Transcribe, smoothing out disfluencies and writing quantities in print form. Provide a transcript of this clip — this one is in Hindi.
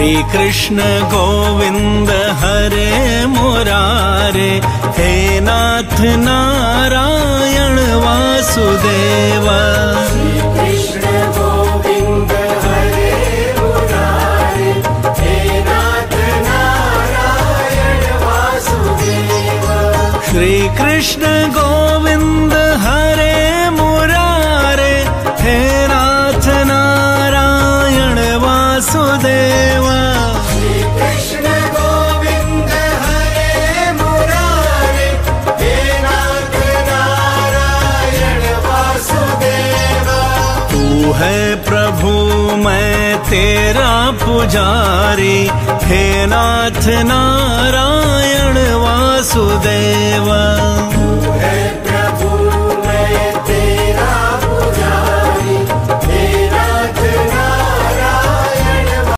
श्री कृष्ण गोविंद हरे मुरारे, हे नाथ नारायण वासुदेव। श्री कृष्ण गोविंद हरे मुरारे, हे नाथ नारायण वासुदेव। श्री कृष्ण गोविंद हरे मुरारे, हे नाथ नारायण वासुदेव। श्री कृष्ण गोविंद हरे मुरारे, हे नाथ नारायण वासुदेव। तू है प्रभु मैं तेरा पुजारी, हे नाथ नारायण वासुदेव। तू है